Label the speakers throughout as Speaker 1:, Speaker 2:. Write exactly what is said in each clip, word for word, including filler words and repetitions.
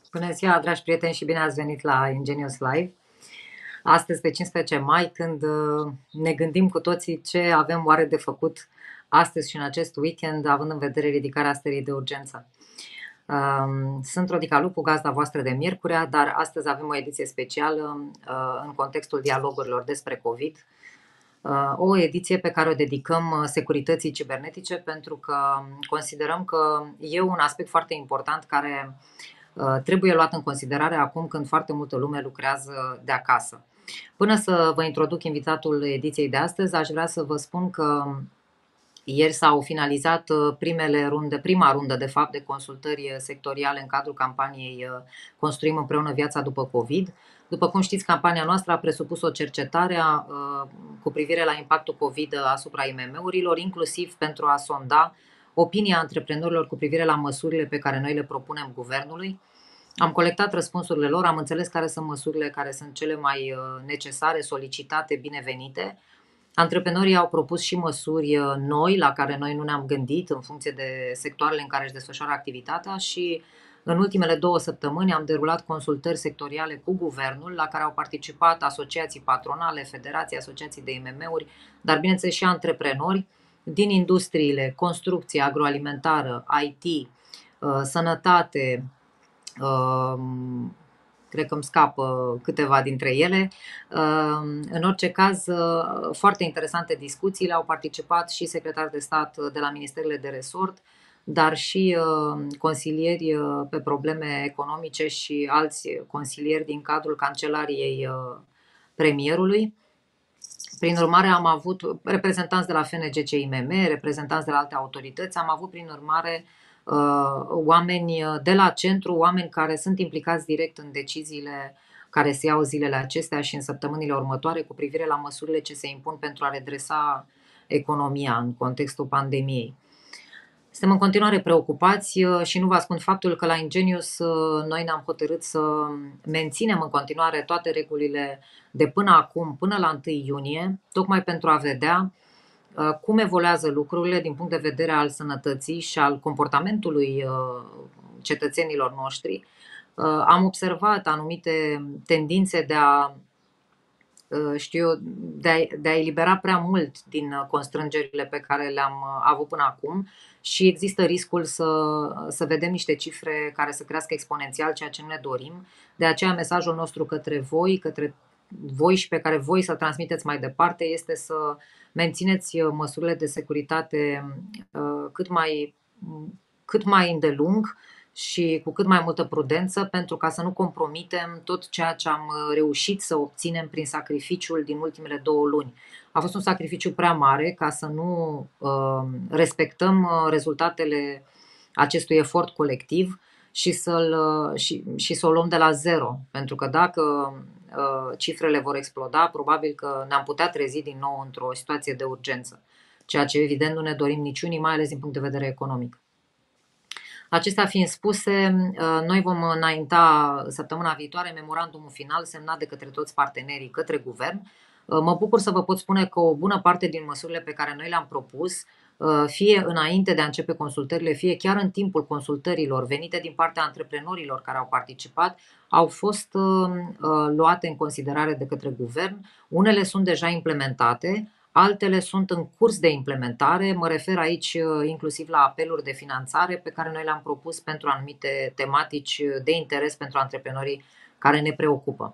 Speaker 1: Bună ziua, dragi prieteni, și bine ați venit la Ingenious Live. Astăzi, pe cincisprezece mai, când uh, ne gândim cu toții ce avem oare de făcut astăzi și în acest weekend, având în vedere ridicarea stării de urgență. Um, Sunt Rodica Lupu, gazda voastră de miercurea, dar astăzi avem o ediție specială uh, în contextul dialogurilor despre COVID. Uh, o ediție pe care o dedicăm uh, securității cibernetice, pentru că considerăm că e un aspect foarte important care uh, trebuie luat în considerare acum când foarte multă lume lucrează de acasă. Până să vă introduc invitatul ediției de astăzi, aș vrea să vă spun că ieri s-au finalizat uh, primele runde, prima rundă de fapt de consultări sectoriale în cadrul campaniei uh, Construim împreună viața după COVID. După cum știți, campania noastră a presupus o cercetare uh, cu privire la impactul COVID asupra I M M-urilor, inclusiv pentru a sonda opinia antreprenorilor cu privire la măsurile pe care noi le propunem guvernului. Am colectat răspunsurile lor, am înțeles care sunt măsurile care sunt cele mai necesare, solicitate, binevenite. Antreprenorii au propus și măsuri noi la care noi nu ne-am gândit în funcție de sectoarele în care își desfășoară activitatea și în ultimele două săptămâni am derulat consultări sectoriale cu guvernul la care au participat asociații patronale, federații, asociații de I M M-uri, dar bineînțeles și antreprenori din industriile construcție, agroalimentară, I T, sănătate, cred că îmi scapă câteva dintre ele. În orice caz, foarte interesante discuțiile, au participat și secretari de stat de la ministerele de resort, dar și consilieri pe probleme economice și alți consilieri din cadrul Cancelariei Premierului. Prin urmare, am avut reprezentanți de la F N G C I M M, reprezentanți de la alte autorități, am avut prin urmare oameni de la centru, oameni care sunt implicați direct în deciziile care se iau zilele acestea și în săptămânile următoare cu privire la măsurile ce se impun pentru a redresa economia în contextul pandemiei. Suntem în continuare preocupați și nu vă ascund faptul că la Ingenious noi ne-am hotărât să menținem în continuare toate regulile de până acum, până la întâi iunie, tocmai pentru a vedea cum evoluează lucrurile din punct de vedere al sănătății și al comportamentului cetățenilor noștri. Am observat anumite tendințe de a, știu eu, de a, de a elibera prea mult din constrângerile pe care le-am avut până acum și există riscul să, să vedem niște cifre care să crească exponențial, ceea ce nu ne dorim. De aceea mesajul nostru către voi, către voi și pe care voi să-l transmiteți mai departe este să mențineți măsurile de securitate cât mai, cât mai îndelung și cu cât mai multă prudență, pentru ca să nu compromitem tot ceea ce am reușit să obținem prin sacrificiul din ultimele două luni. A fost un sacrificiu prea mare ca să nu respectăm rezultatele acestui efort colectiv și, să-l, și, și să o luăm de la zero. Pentru că dacă cifrele vor exploda, probabil că ne-am putea trezi din nou într-o situație de urgență, ceea ce evident nu ne dorim niciunii, mai ales din punct de vedere economic. Acestea fiind spuse, noi vom înainta săptămâna viitoare memorandumul final semnat de către toți partenerii către guvern. Mă bucur să vă pot spune că o bună parte din măsurile pe care noi le-am propus, fie înainte de a începe consultările, fie chiar în timpul consultărilor venite din partea antreprenorilor care au participat, au fost luate în considerare de către guvern. Unele sunt deja implementate, altele sunt în curs de implementare. Mă refer aici inclusiv la apeluri de finanțare pe care noi le-am propus pentru anumite tematici de interes pentru antreprenorii care ne preocupă.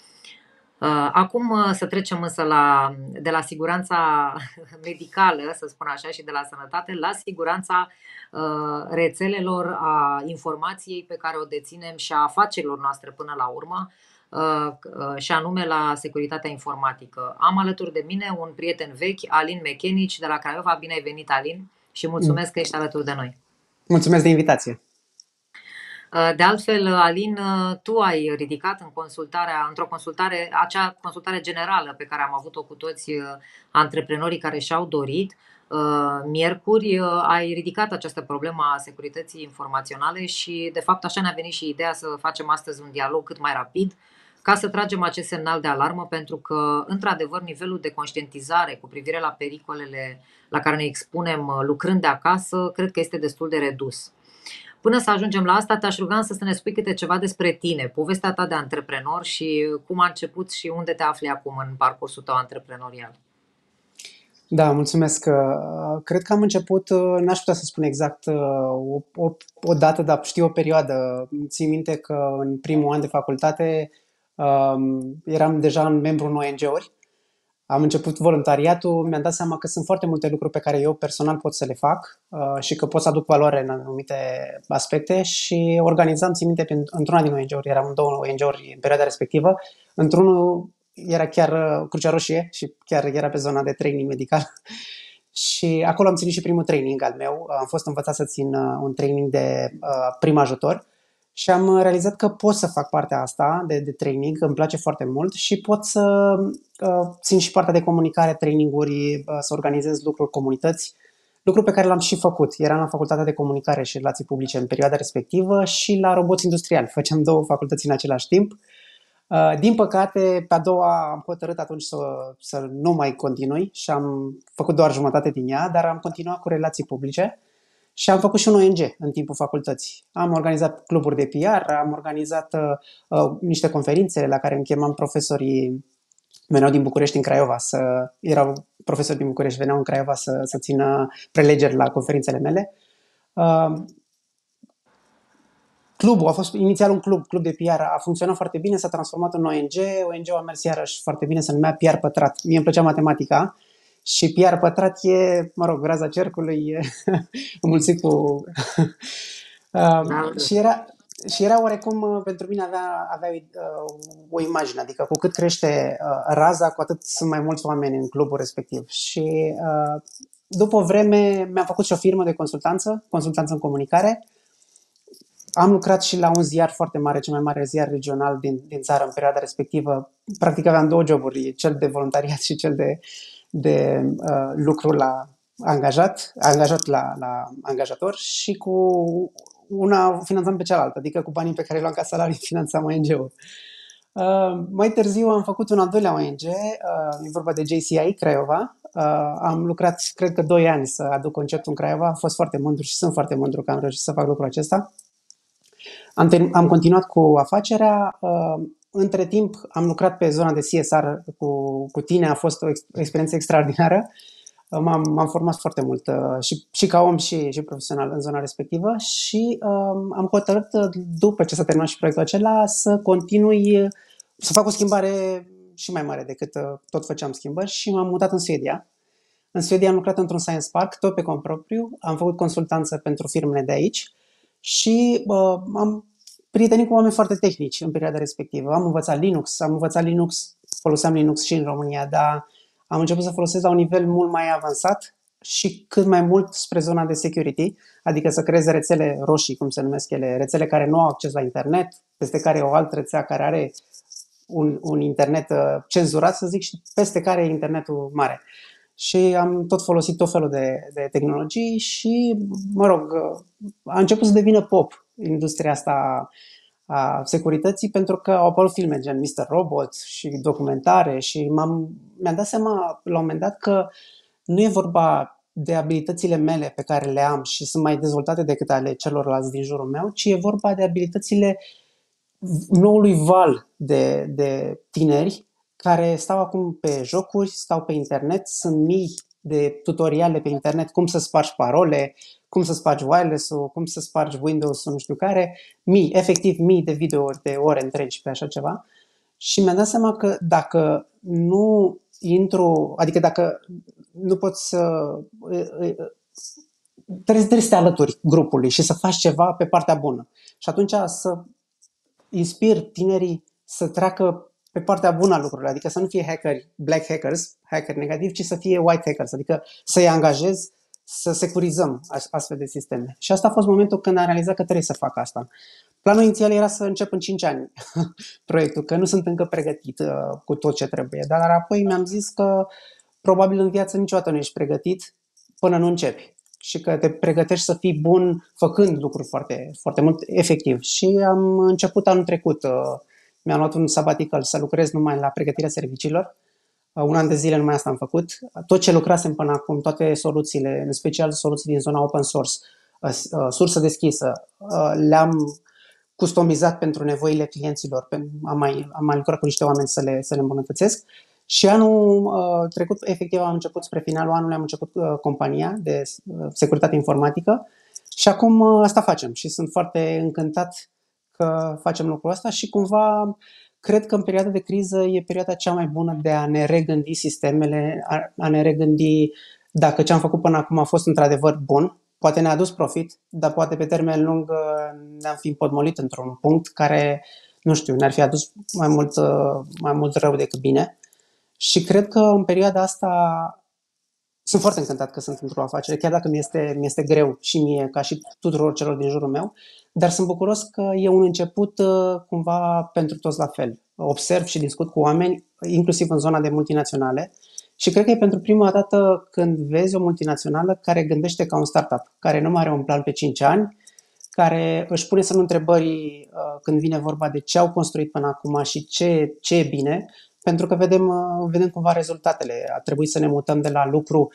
Speaker 1: Acum să trecem însă la, de la siguranța medicală, să spun așa, și de la sănătate, la siguranța rețelelor, a informației pe care o deținem și a afacerilor noastre până la urmă, și anume la securitatea informatică. Am alături de mine un prieten vechi, Alin Mechenici, de la Craiova. Bine ai venit, Alin, și mulțumesc că ești alături de noi.
Speaker 2: Mulțumesc de invitație.
Speaker 1: De altfel, Alin, tu ai ridicat în consultarea, într-o consultare, acea consultare generală pe care am avut-o cu toți antreprenorii care și-au dorit, miercuri, ai ridicat această problemă a securității informaționale și, de fapt, așa ne-a venit și ideea să facem astăzi un dialog cât mai rapid, ca să tragem acest semnal de alarmă, pentru că, într-adevăr, nivelul de conștientizare cu privire la pericolele la care ne expunem lucrând de acasă, cred că este destul de redus. Până să ajungem la asta, te-aș ruga să ne spui câte ceva despre tine, povestea ta de antreprenor și cum a început și unde te afli acum în parcursul tău antreprenorial.
Speaker 2: Da, mulțumesc. Uh, Cred că am început, uh, n-aș putea să spun exact uh, o, o, o dată, dar știu o perioadă. Țin minte că în primul an de facultate um, eram deja un membru în O N G-uri. Am început voluntariatul, mi-am dat seama că sunt foarte multe lucruri pe care eu personal pot să le fac uh, și că pot să aduc valoare în anumite aspecte și organizam, țin minte, prin- într-una din O N G-uri, eram în două O N G-uri în perioada respectivă, într-unul era chiar uh, Crucea Roșie și chiar era pe zona de training medical și acolo am ținut și primul training al meu, am fost învățat să țin uh, un training de uh, prim ajutor și am realizat că pot să fac partea asta de, de training, îmi place foarte mult și pot să uh, țin și partea de comunicare, traininguri, uh, să organizez lucruri, comunități, lucru pe care l-am și făcut. Eram la facultatea de comunicare și relații publice în perioada respectivă și la roboți industriali. Făceam două facultăți în același timp. Uh, din păcate, pe a doua am hotărât atunci să, să nu mai continui și am făcut doar jumătate din ea, dar am continuat cu relații publice. Și am făcut și un O N G în timpul facultății. Am organizat cluburi de P R, am organizat uh, uh, niște conferințe la care îmi chemam profesorii, veneau din București în Craiova, să, erau profesori din București, veneau în Craiova să, să țină prelegeri la conferințele mele. Uh, Clubul a fost inițial un club, club de P R, a funcționat foarte bine, s-a transformat în O N G, O N G-ul a mers iarăși foarte bine, se numea P R Pătrat. Mie îmi plăcea matematica și P R Pătrat e, mă rog, raza cercului, e înmulțit cu... Uh,
Speaker 1: Da,
Speaker 2: și era, și era oarecum, uh, pentru mine avea, avea uh, o imagine, adică cu cât crește uh, raza, cu atât sunt mai mulți oameni în clubul respectiv. Și uh, după o vreme mi-am făcut și o firmă de consultanță, consultanță în comunicare. Am lucrat și la un ziar foarte mare, cel mai mare ziar regional din, din țară în perioada respectivă. Practic aveam două joburi, cel de voluntariat și cel de, de uh, lucru la angajat, angajat la, la angajator și cu una finanțam pe cealaltă, adică cu banii pe care îi luam ca salariu finanțam O N G-ul. Uh, mai târziu am făcut un al doilea O N G, uh, e vorba de J C I Craiova. Uh, am lucrat, cred că, doi ani să aduc conceptul în Craiova. Am fost foarte mândru și sunt foarte mândru că am reușit să fac lucrul acesta. Am, ter- am continuat cu afacerea. Uh, între timp am lucrat pe zona de C S R cu, cu tine, a fost o, ex- o experiență extraordinară. Uh, m-am, m-am format foarte mult uh, și, și ca om și, și profesional în zona respectivă și uh, am hotărât, uh, după ce s-a terminat și proiectul acela, să continui, uh, să fac o schimbare și mai mare decât uh, tot făceam schimbări și m-am mutat în Suedia. În Suedia am lucrat într-un science park, tot pe cont propriu, am făcut consultanță pentru firmele de aici și uh, am prietenit cu oameni foarte tehnici în perioada respectivă. Am învățat Linux, am învățat Linux, foloseam Linux și în România, dar am început să folosesc la un nivel mult mai avansat și cât mai mult spre zona de security, adică să creeze rețele roșii, cum se numesc ele, rețele care nu au acces la internet, peste care o altă rețea care are un, un internet uh, cenzurat, să zic, și peste care e internetul mare. Și am tot folosit tot felul de, de tehnologii și, mă rog, a început să devină pop industria asta a securității pentru că au apărut filme gen mister Robot și documentare și m-am, mi-am dat seama la un moment dat că nu e vorba de abilitățile mele pe care le am și sunt mai dezvoltate decât ale celorlalți din jurul meu, ci e vorba de abilitățile noului val de, de tineri care stau acum pe jocuri, stau pe internet, sunt mii de tutoriale pe internet, cum să spargi parole, cum să spargi wireless-ul, cum să spargi Windows-ul, nu știu care, mii, efectiv mii de videouri de ore întregi pe așa ceva. Și mi-am dat seama că dacă nu intru, adică dacă nu poți să... Trebuie, trebuie să te alături grupului și să faci ceva pe partea bună. Și atunci să inspir tinerii să treacă pe partea bună a lucrurilor, adică să nu fie hackeri, black hackers, hackeri negativi, ci să fie white hackers, adică să-i angajezi, să securizăm astfel de sisteme. Și asta a fost momentul când am realizat că trebuie să fac asta. Planul inițial era să încep în cinci ani proiectul, că nu sunt încă pregătit uh, cu tot ce trebuie, dar apoi mi-am zis că probabil în viață niciodată nu ești pregătit până nu începi și că te pregătești să fii bun făcând lucruri foarte, foarte mult efectiv. Și am început anul trecut, uh, mi-am luat un sabbatical să lucrez numai la pregătirea serviciilor. Uh, un an de zile numai asta am făcut. Tot ce lucrasem până acum, toate soluțiile, în special soluții din zona open source, sursă deschisă, le-am customizat pentru nevoile clienților, am mai, am mai lucrat cu niște oameni să le, să le îmbunătățesc. Și anul uh, trecut, efectiv, am început spre finalul anului, am început uh, compania de uh, securitate informatică și acum uh, asta facem și sunt foarte încântat că facem lucrul ăsta și cumva cred că în perioada de criză e perioada cea mai bună de a ne regândi sistemele, a, a ne regândi dacă ce am făcut până acum a fost într-adevăr bun. Poate ne-a adus profit, dar poate pe termen lung ne-am fi împotmolit într-un punct care, nu știu, ne-ar fi adus mai mult, mai mult rău decât bine. Și cred că în perioada asta sunt foarte încântat că sunt într-o afacere, chiar dacă mi-este, mi-este greu și mie, ca și tuturor celor din jurul meu, dar sunt bucuros că e un început cumva pentru toți la fel. Observ și discut cu oameni, inclusiv în zona de multinaționale, și cred că e pentru prima dată când vezi o multinațională care gândește ca un startup, care nu mai are un plan pe cinci ani, care își pune semnul întrebării uh, când vine vorba de ce au construit până acum și ce, ce e bine, pentru că vedem, uh, vedem cumva rezultatele. A trebuit să ne mutăm de la lucru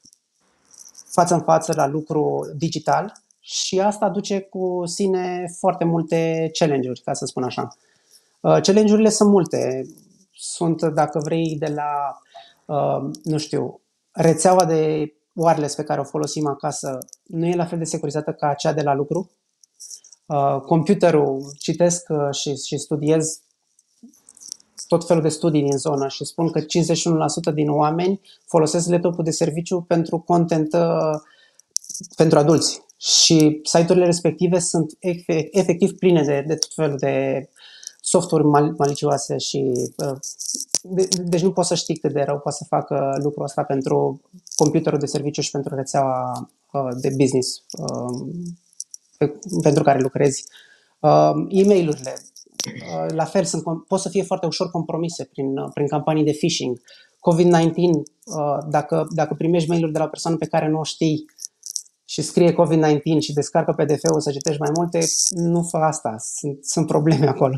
Speaker 2: față în față la lucru digital și asta aduce cu sine foarte multe challenge-uri, ca să spun așa. Uh, challenge-urile sunt multe. Sunt, dacă vrei, de la Uh, nu știu, rețeaua de wireless pe care o folosim acasă nu e la fel de securizată ca cea de la lucru. Uh, computerul, citesc uh, și, și studiez tot felul de studii din zonă și spun că cincizeci și unu la sută din oameni folosesc laptopul de serviciu pentru content uh, pentru adulți și site-urile respective sunt efectiv pline de, de tot felul de softuri mal- malicioase și uh, de, deci nu poți să știi cât de rău poate să facă lucrul ăsta pentru computerul de serviciu și pentru rețeaua uh, de business uh, pe, pentru care lucrezi. Uh, e-mail-urile, uh, la fel, sunt, pot să fie foarte ușor compromise prin, uh, prin campanii de phishing. covid nouăsprezece, uh, dacă, dacă primești mail-uri de la o persoană pe care nu o știi și scrie covid nouăsprezece și descarcă P D F-ul să citești mai multe, nu fă asta, sunt, sunt probleme acolo.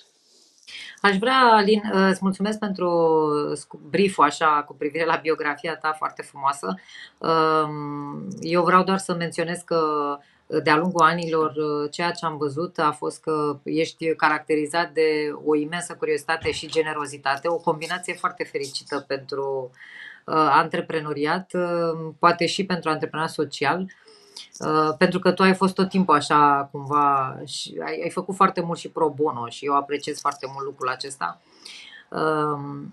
Speaker 1: Aș vrea, Alin, îți mulțumesc pentru brief-ul așa cu privire la biografia ta foarte frumoasă. Eu vreau doar să menționez că de-a lungul anilor ceea ce am văzut a fost că ești caracterizat de o imensă curiozitate și generozitate, o combinație foarte fericită pentru antreprenoriat, poate și pentru antreprenoriat social. Uh, pentru că tu ai fost tot timpul așa cumva și ai, ai făcut foarte mult și pro bono și eu apreciez foarte mult lucrul acesta uh,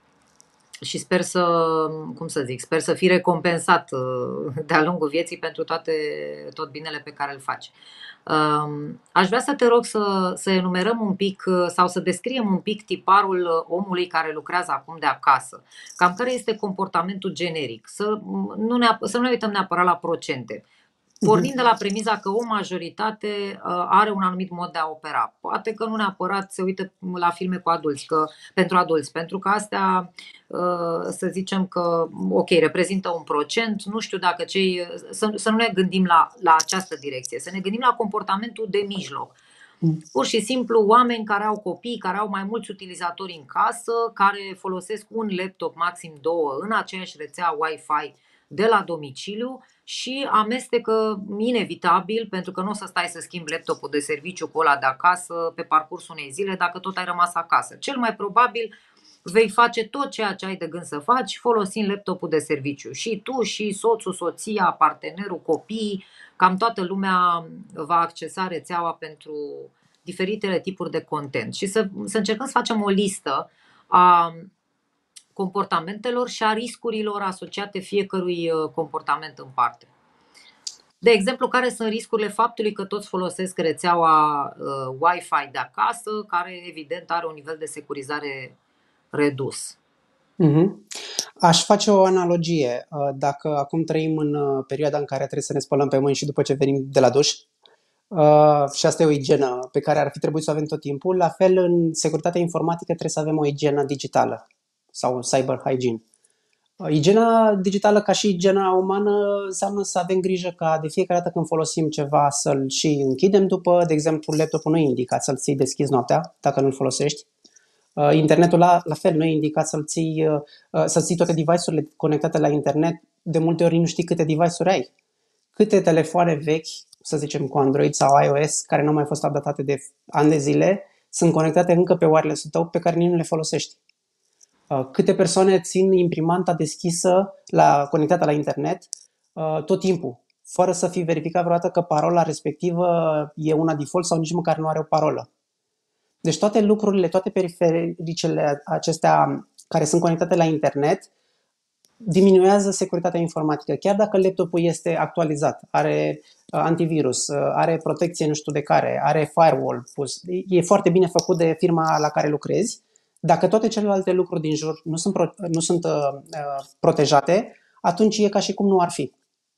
Speaker 1: și sper să, cum să zic, sper să fii recompensat uh, de-a lungul vieții pentru toate, tot binele pe care îl faci. Uh, aș vrea să te rog să, să enumerăm un pic sau să descriem un pic tiparul omului care lucrează acum de acasă. Cam care este comportamentul generic, să nu ne, să nu ne uităm neapărat la procente. Pornind de la premiza că o majoritate uh, are un anumit mod de a opera. Poate că nu neapărat se uită la filme cu adulți, că, pentru adulți, pentru că astea, uh, să zicem că, ok, reprezintă un procent, nu știu dacă cei, să, să nu ne gândim la, la această direcție, să ne gândim la comportamentul de mijloc. Pur și simplu oameni care au copii, care au mai mulți utilizatori în casă, care folosesc un laptop, maxim două, în aceeași rețea Wi-Fi de la domiciliu și amestecă inevitabil, pentru că nu o să stai să schimbi laptopul de serviciu cu ăla de acasă pe parcursul unei zile dacă tot ai rămas acasă. Cel mai probabil vei face tot ceea ce ai de gând să faci folosind laptopul de serviciu. Și tu, și soțul, soția, partenerul, copiii, cam toată lumea va accesa rețeaua pentru diferitele tipuri de content. Și să, să încercăm să facem o listă a comportamentelor și a riscurilor asociate fiecărui comportament în parte. De exemplu, care sunt riscurile faptului că toți folosesc rețeaua uh, Wi-Fi de acasă, care evident are un nivel de securizare redus?
Speaker 2: Mm-hmm. Aș face o analogie. Dacă acum trăim în perioada în care trebuie să ne spălăm pe mâini și după ce venim de la duș, Uh, și asta e o igienă pe care ar fi trebuit să o avem tot timpul. La fel, în securitatea informatică trebuie să avem o igienă digitală sau cyber hygiene. Uh, igiena digitală, ca și igiena umană, înseamnă să avem grijă ca de fiecare dată când folosim ceva să-l și închidem după. De exemplu, laptopul nu e indicat să-l ții deschis noaptea dacă nu-l folosești. Uh, internetul la, la fel nu e indicat să-l ții, uh, să ții toate device-urile conectate la internet. De multe ori nu știi câte device-uri ai. Câte telefoane vechi să zicem cu Android sau iOS, care nu au mai fost updatate de ani de zile, sunt conectate încă pe wireless-ul tău pe care nici nu le folosești. Uh, câte persoane țin imprimanta deschisă, la, conectată la internet, uh, tot timpul, fără să fi verificat vreodată că parola respectivă e una default sau nici măcar nu are o parolă. Deci toate lucrurile, toate perifericele acestea care sunt conectate la internet diminuează securitatea informatică. Chiar dacă laptopul este actualizat, are antivirus, are protecție nu știu de care, are firewall pus, e foarte bine făcut de firma la care lucrezi, dacă toate celelalte lucruri din jur nu sunt, pro, nu sunt uh, protejate, atunci e ca și cum nu ar fi.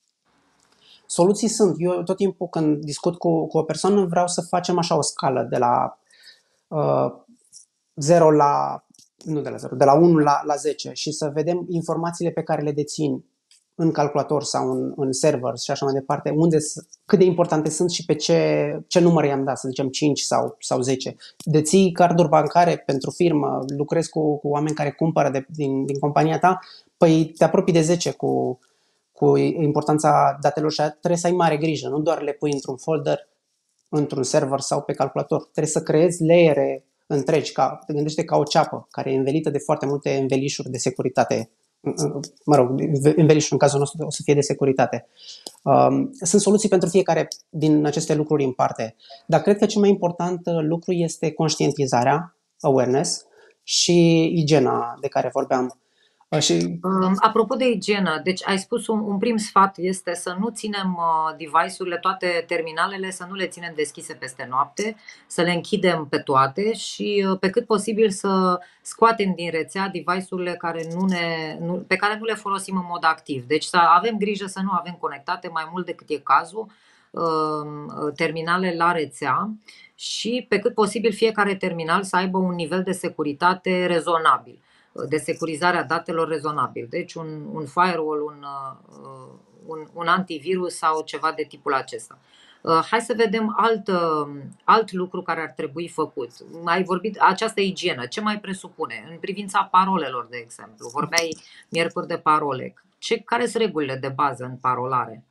Speaker 2: Soluții sunt. Eu tot timpul când discut cu, cu o persoană vreau să facem așa o scală de la uh, zero la, nu de la zero, de la unu la, la zece și să vedem informațiile pe care le dețin în calculator sau în, în server și așa mai departe, unde, cât de importante sunt și pe ce, ce număr i-am dat, să zicem cinci sau, sau zece. Deții carduri bancare pentru firmă, lucrezi cu, cu oameni care cumpără de, din, din compania ta, păi te apropii de zece cu, cu importanța datelor și trebuie să ai mare grijă, nu doar le pui într-un folder, într-un server sau pe calculator. Trebuie să creezi layere întregi, ca, te gândește ca o ceapă care e învelită de foarte multe învelișuri de securitate. Mă rog, învelișul în cazul nostru o să fie de securitate. Um, sunt soluții pentru fiecare din aceste lucruri în parte, dar cred că cel mai important lucru este conștientizarea, awareness și igiena de care vorbeam.
Speaker 1: Și... Apropo de igienă, deci ai spus un, un prim sfat este să nu ținem device-urile, toate terminalele, să nu le ținem deschise peste noapte, să le închidem pe toate și pe cât posibil să scoatem din rețea device-urile care nu ne, nu, pe care nu le folosim în mod activ. Deci să avem grijă să nu avem conectate mai mult decât e cazul terminale la rețea și pe cât posibil fiecare terminal să aibă un nivel de securitate rezonabil, de securizare a datelor rezonabil. Deci un, un firewall, un, un, un antivirus sau ceva de tipul acesta. Hai să vedem alt, alt lucru care ar trebui făcut. Ai vorbit această igienă. Ce mai presupune? În privința parolelor, de exemplu. Vorbeai miercuri de parole. Ce, care sunt regulile de bază în parolare?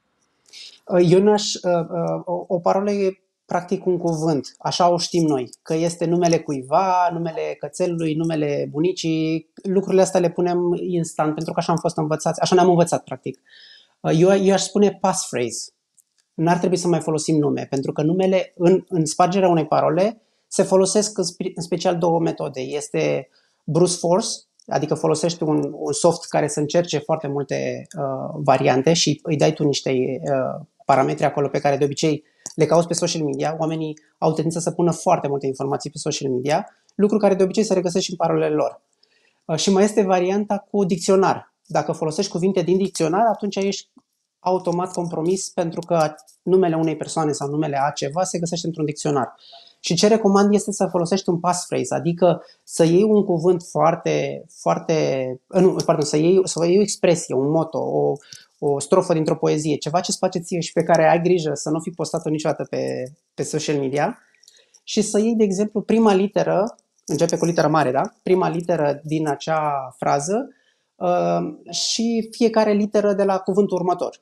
Speaker 2: Eu n-aș... O, o parolă e practic un cuvânt, așa o știm noi, că este numele cuiva, numele cățelului, numele bunicii, lucrurile astea le punem instant, pentru că așa am fost învățați, așa ne-am învățat practic. Eu, eu aș spune passphrase, n-ar trebui să mai folosim nume, pentru că numele în, în spargerea unei parole se folosesc în, spe, în special două metode, este brute force, adică folosești un, un soft care să încerce foarte multe uh, variante și îi dai tu niște uh, parametri acolo pe care de obicei le cauți pe social media. Oamenii au tendința să pună foarte multe informații pe social media, lucru care de obicei se regăsește și în parolele lor. Uh, și mai este varianta cu dicționar. Dacă folosești cuvinte din dicționar, atunci ești automat compromis pentru că numele unei persoane sau numele a ceva se găsește într-un dicționar. Și ce recomand este să folosești un passphrase, adică să iei un cuvânt foarte, foarte, nu, pardon, să iei, să iei o expresie, un motto, o, o strofă dintr-o poezie, ceva ce-ți place ție și pe care ai grijă să nu fi postat-o niciodată pe, pe social media și să iei, de exemplu, prima literă, începe cu literă mare, da? Prima literă din acea frază uh, și fiecare literă de la cuvântul următor.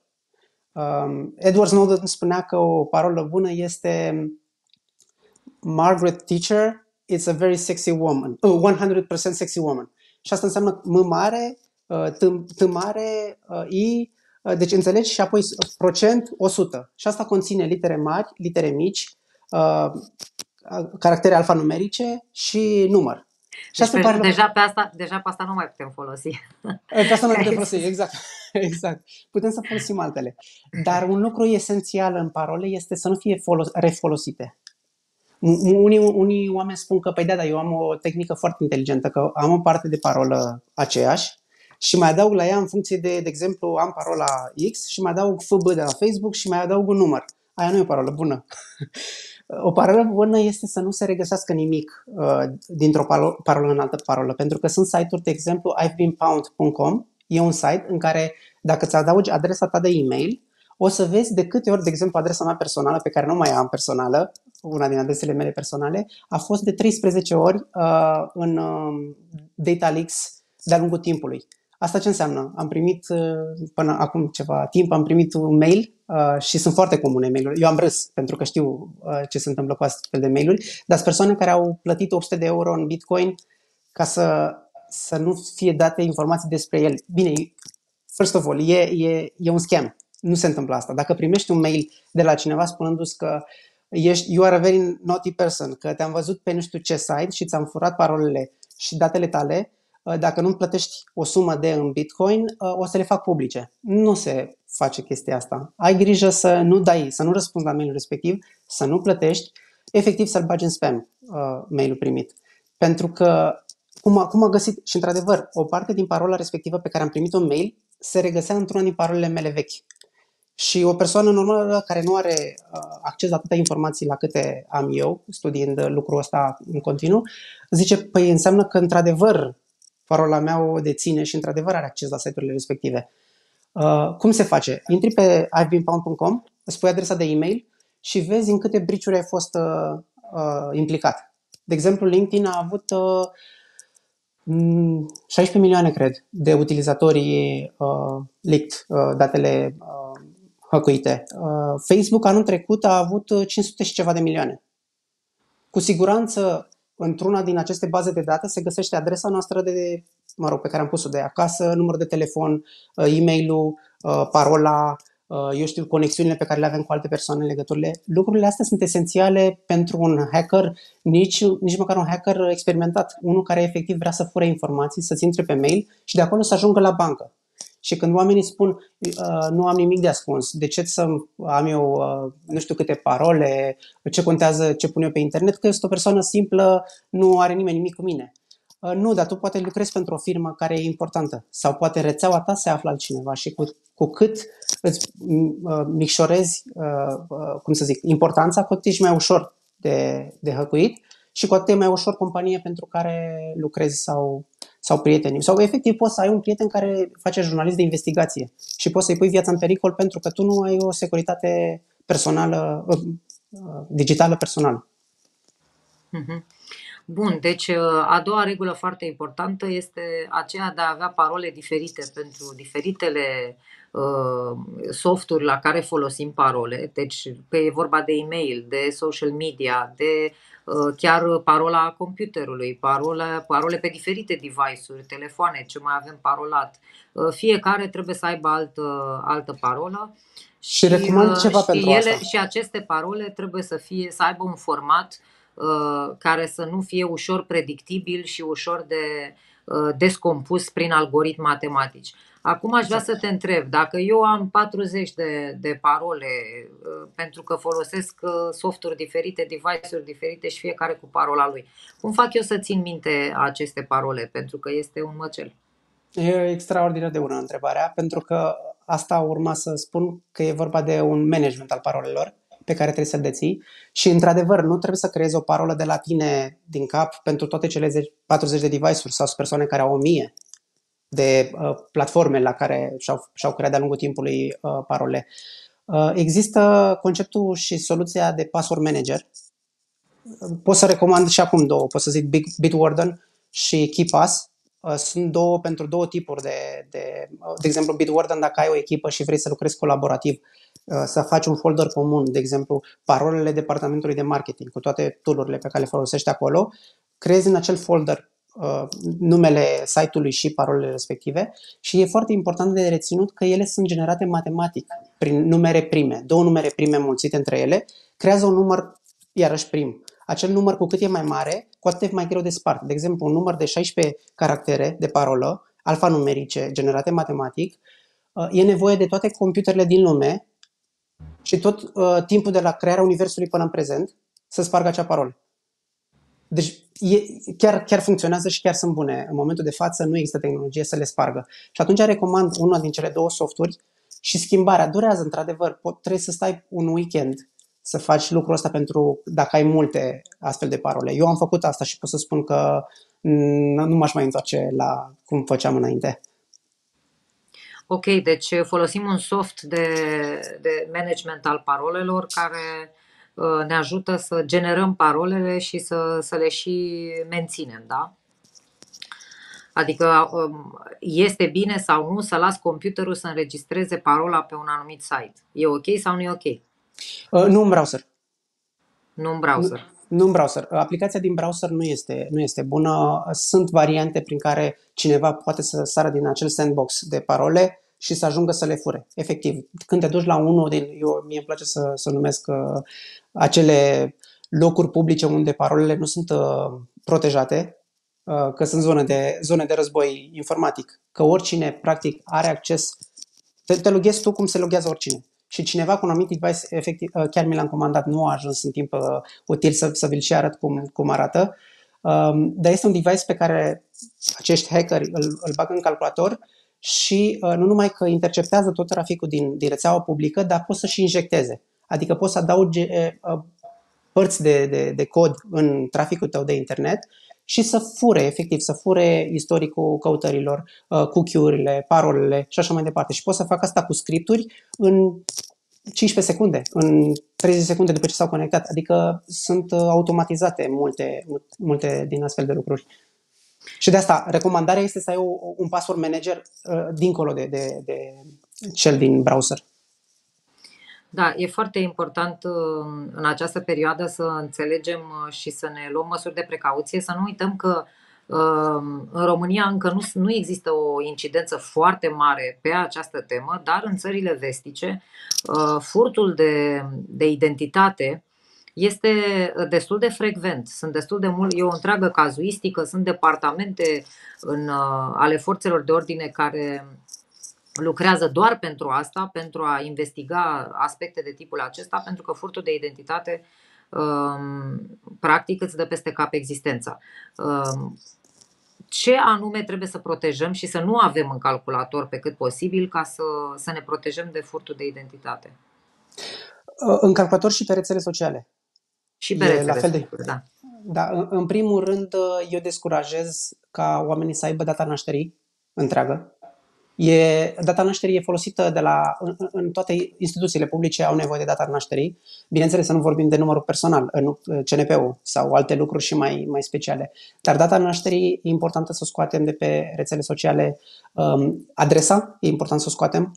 Speaker 2: Uh, Edward Snowden spunea că o parolă bună este Margaret Thatcher is a very sexy woman, oh, one hundred percent sexy woman. Și asta înseamnă M mare, T mare, I, deci înțelegi, și apoi procent o sută. Și asta conține litere mari, litere mici, caractere alfanumerice și număr.
Speaker 1: Și deci pe, deja, pe asta, deja pe asta nu mai putem folosi.
Speaker 2: Pe asta nu mai putem folosi, exact. exact. Putem să folosim altele. Dar un lucru esențial în parole este să nu fie folos- refolosite. Unii, unii oameni spun că, păi da, da, eu am o tehnică foarte inteligentă, că am o parte de parolă aceeași și mai adaug la ea în funcție de, de exemplu, am parola X și mai adaug F B de la Facebook și mai adaug un număr. Aia nu e o parolă bună. O parolă bună este să nu se regăsească nimic uh, dintr-o parolă în altă parolă, pentru că sunt site-uri, de exemplu, I've been pound punct com, e un site în care dacă îți adaugi adresa ta de e-mail, o să vezi de câte ori, de exemplu, adresa mea personală, pe care nu mai am personală, una din adresele mele personale, a fost de treisprezece ori uh, în uh, data leaks de-a lungul timpului. Asta ce înseamnă? Am primit, până acum ceva timp, am primit un mail uh, și sunt foarte comune mail-uri. Eu am râs pentru că știu uh, ce se întâmplă cu astfel de mail-uri, dar sunt persoane care au plătit opt sute de euro în Bitcoin ca să, să nu fie date informații despre el. Bine, first of all, e, e, e un scam. Nu se întâmplă asta. Dacă primești un mail de la cineva spunându-ți că ești, you are a very naughty person, că te-am văzut pe nu știu ce site și ți-am furat parolele și datele tale, dacă nu plătești o sumă de în Bitcoin, o să le fac publice. Nu se face chestia asta. Ai grijă să nu dai, să nu răspunzi la mailul respectiv, să nu plătești, efectiv să-l bagi în spam uh, mailul primit. Pentru că cum a, cum a găsit, și într-adevăr, o parte din parola respectivă pe care am primit-o în mail se regăsea într-una din parolele mele vechi. Și o persoană normală care nu are uh, acces la atâtea informații la câte am eu, studiind lucrul ăsta în continuu, zice, păi înseamnă că într-adevăr parola mea o deține și într-adevăr are acces la site-urile respective. Uh, cum se face? Intri pe i v e n pound punct com, îți pui adresa de e-mail și vezi în câte briciuri ai fost uh, uh, implicat. De exemplu, LinkedIn a avut uh, șaisprezece milioane, cred, de utilizatori uh, leaked, uh, datele uh, hăcuite. Uh, Facebook anul trecut a avut cinci sute și ceva de milioane. Cu siguranță, într-una din aceste baze de date se găsește adresa noastră de, mă rog, pe care am pus-o de acasă, număr de telefon, e-mail-ul, parola, eu știu, conexiunile pe care le avem cu alte persoane, legăturile. Lucrurile astea sunt esențiale pentru un hacker, nici, nici măcar un hacker experimentat, unul care efectiv vrea să fure informații, să-ți intre pe mail și de acolo să ajungă la bancă. Și când oamenii spun, uh, nu am nimic de ascuns, de ce să am eu uh, nu știu câte parole, ce contează ce pun eu pe internet, că eu sunt o persoană simplă, nu are nimeni nimic cu mine. Uh, nu, dar tu poate lucrezi pentru o firmă care e importantă sau poate rețeaua ta se află altcineva și cu, cu cât îți uh, micșorezi, uh, uh, cum să zic, importanța, cu atât ești mai ușor de, de hăcuit și cu atât e mai ușor companie pentru care lucrezi sau sau prieteni. Sau efectiv poți să ai un prieten care face jurnalist de investigație și poți să-i pui viața în pericol pentru că tu nu ai o securitate personală, digitală personală.
Speaker 1: Bun, deci a doua regulă foarte importantă este aceea de a avea parole diferite pentru diferitele uh, softuri la care folosim parole. Deci că e vorba de e-mail, de social media, de uh, chiar parola computerului, parole, parole pe diferite device-uri, telefoane, ce mai avem parolat. Uh, fiecare trebuie să aibă altă, altă parolă.
Speaker 2: Și, și recomand ceva
Speaker 1: și
Speaker 2: pentru
Speaker 1: ele,
Speaker 2: asta.
Speaker 1: Și aceste parole trebuie să fie, să aibă un format uh, care să nu fie ușor predictibil și ușor de uh, descompus prin algoritmi matematici. Acum aș vrea să te întreb, dacă eu am patruzeci de, de parole uh, pentru că folosesc uh, softuri diferite, device-uri diferite și fiecare cu parola lui, cum fac eu să țin minte aceste parole? Pentru că este un măcel.
Speaker 2: E extraordinar de bună întrebarea, pentru că asta urma să spun că e vorba de un management al parolelor pe care trebuie să-l deții și, într-adevăr, nu trebuie să creezi o parolă de la tine din cap pentru toate cele patruzeci de device-uri sau persoane care au o mie de uh, platforme la care și-au, și-au creat de-a lungul timpului uh, parole. Uh, există conceptul și soluția de password manager. Pot să recomand și acum două, pot să zic Bitwarden și KeePass. Sunt două pentru două tipuri de, de, de exemplu, Bitwarden, dacă ai o echipă și vrei să lucrezi colaborativ, să faci un folder comun, de exemplu, parolele departamentului de marketing cu toate tool-urile pe care le folosești acolo, creezi în acel folder uh, numele site-ului și parolele respective și e foarte important de reținut că ele sunt generate matematic prin numere prime, două numere prime mulțite între ele, creează un număr iarăși prim. Acel număr, cu cât e mai mare, cu atât e mai greu de spart. De exemplu, un număr de șaisprezece caractere de parolă, alfanumerice, generate matematic, e nevoie de toate computerele din lume și tot uh, timpul de la crearea universului până în prezent să spargă acea parolă. Deci e, chiar, chiar funcționează și chiar sunt bune. În momentul de față nu există tehnologie să le spargă. Și atunci recomand una din cele două softuri și schimbarea durează, într-adevăr. Pot, trebuie să stai un weekend să faci lucrul ăsta pentru dacă ai multe astfel de parole. Eu am făcut asta și pot să spun că nu m-aș mai întoarce la cum făceam înainte.
Speaker 1: Ok, deci folosim un soft de, de management al parolelor care uh, ne ajută să generăm parolele și să, să le și menținem, da? Adică um, este bine sau nu să las computerul să înregistreze parola pe un anumit site. E ok sau nu e ok?
Speaker 2: Uh, nu în browser.
Speaker 1: Nu în
Speaker 2: Nu,
Speaker 1: browser.
Speaker 2: nu în browser. Aplicația din browser nu este, nu este bună. Sunt variante prin care cineva poate să sară din acel sandbox de parole și să ajungă să le fure. Efectiv, când te duci la unul din, eu, mie îmi place să, să numesc uh, acele locuri publice unde parolele nu sunt uh, protejate, uh, că sunt zone de, zone de război informatic, că oricine practic are acces, te, te loghezi tu cum se loghează oricine. Și cineva cu un anumit device, efectiv, uh, chiar mi l-am comandat, nu a ajuns în timp uh, util să, să vi-l și arăt cum, cum arată, um, dar este un device pe care acești hackeri îl, îl bagă în calculator și uh, nu numai că interceptează tot traficul din, din rețeaua publică, dar pot să și injecteze. Adică poți să adaugi uh, părți de, de, de cod în traficul tău de internet și să fure, efectiv, să fure istoricul căutărilor, uh, cookie-urile, parolele și așa mai departe. Și poți să fac asta cu scripturi în cincisprezece secunde, în treizeci secunde după ce s-au conectat. Adică sunt uh, automatizate multe, multe din astfel de lucruri. Și de asta, recomandarea este să ai o, un password manager uh, dincolo de, de, de cel din browser.
Speaker 1: Da, e foarte important în această perioadă să înțelegem și să ne luăm măsuri de precauție, să nu uităm că în România încă nu, nu există o incidență foarte mare pe această temă, dar în țările vestice furtul de, de identitate este destul de frecvent. Sunt destul de mult, e o întreagă cazuistică, sunt departamente în, ale forțelor de ordine care lucrează doar pentru asta, pentru a investiga aspecte de tipul acesta, pentru că furtul de identitate practic îți dă peste cap existența. Ce anume trebuie să protejăm și să nu avem în calculator pe cât posibil ca să, să ne protejăm de furtul de identitate?
Speaker 2: În calculator și pe rețele sociale.
Speaker 1: Și pe rețele
Speaker 2: la fel de,
Speaker 1: sociale, da.
Speaker 2: Da, în, în primul rând, eu descurajez ca oamenii să aibă data nașterii întreagă. E, data nașterii e folosită de la, în, în toate instituțiile publice au nevoie de data nașterii. Bineînțeles să nu vorbim de numărul personal, nu, C N P-ul sau alte lucruri și mai, mai speciale. Dar data nașterii e importantă să o scoatem de pe rețele sociale. Um, adresa e important să o scoatem.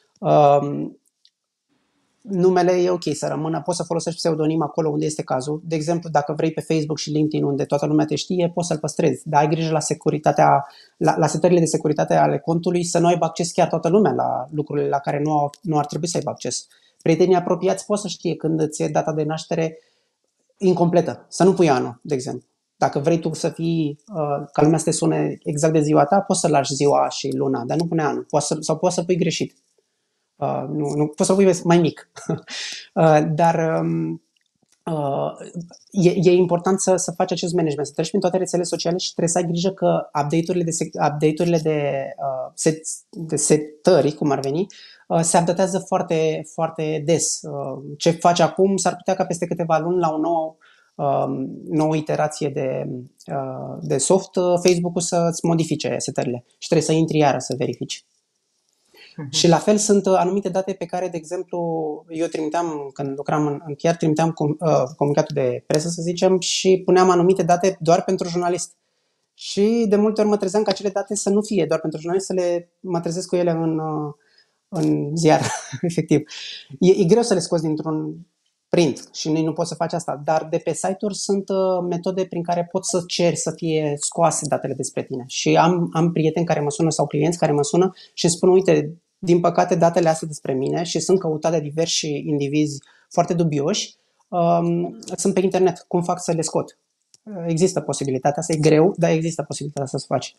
Speaker 2: Um, Numele e ok să rămână, poți să folosești pseudonim acolo unde este cazul. De exemplu, dacă vrei pe Facebook și LinkedIn unde toată lumea te știe, poți să-l păstrezi. Dar ai grijă la securitatea, la, la setările de securitate ale contului să nu aibă acces chiar toată lumea la lucrurile la care nu, au, nu ar trebui să aibă acces. Prietenii apropiați pot să știe când îți e data de naștere incompletă. Să nu pui anul, de exemplu. Dacă vrei tu să fii, uh, ca lumea să te sune exact de ziua ta, poți să lași ziua și luna, dar nu pune anul. Poți să, sau poți să pui greșit. Uh, nu, nu, poți să pui mai mic. uh, dar um, uh, e, e important să, să faci acest management, să treci prin toate rețelele sociale și trebuie să ai grijă că update-urile de, update-urile de, uh, set, de setări, cum ar veni, uh, se updatează foarte, foarte des. Uh, ce faci acum s-ar putea ca peste câteva luni la o nouă uh, nouă iterație de, uh, de soft, uh, Facebook-ul să-ți modifice setările și trebuie să intri iară să verifici. Uh-huh. Și la fel sunt anumite date pe care, de exemplu, eu trimiteam, când lucram în, în P R, trimiteam com, uh, comunicatul de presă, să zicem, și puneam anumite date doar pentru jurnalist. Și de multe ori mă trezeam ca acele date să nu fie doar pentru jurnalist, să le mă trezesc cu ele în, uh, în ziar, efectiv. E, e greu să le scoți dintr-un print și nu, nu poți să faci asta, dar de pe site-uri sunt uh, metode prin care poți să ceri să fie scoase datele despre tine. Și am, am prieteni care mă sună sau clienți care mă sună și îmi spun, uite, din păcate datele astea despre mine și sunt căutate de diversi indivizi foarte dubioși, um, sunt pe internet, cum fac să le scot? Există posibilitatea asta, e greu, dar există posibilitatea să se faci.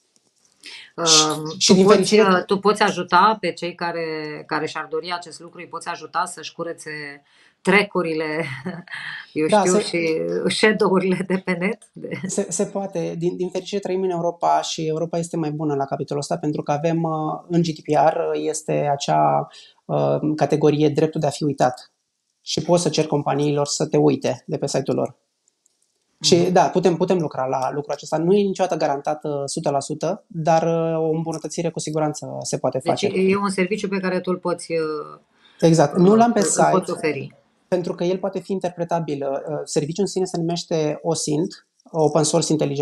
Speaker 1: Uh, și tu, din poți, fericire... tu poți ajuta pe cei care, care și-ar dori acest lucru, îi poți ajuta să-și curețe track-urile, eu știu, da, se... și shadow-urile de pe net? De...
Speaker 2: Se, se poate. Din, din fericire trăim în Europa și Europa este mai bună la capitolul ăsta pentru că avem, în G D P R, este acea uh, categorie dreptul de a fi uitat. Și poți să ceri companiilor să te uite de pe site-ul lor. Și da, putem, putem lucra la lucrul acesta. Nu e niciodată garantat o sută la sută, dar o îmbunătățire cu siguranță se poate face.
Speaker 1: Deci e un serviciu pe care tu îl poți,
Speaker 2: exact. Nu l-am pe site,
Speaker 1: poți oferi.
Speaker 2: Pentru că el poate fi interpretabil. Serviciul în sine se numește O S I N T, Open Source Intelligence,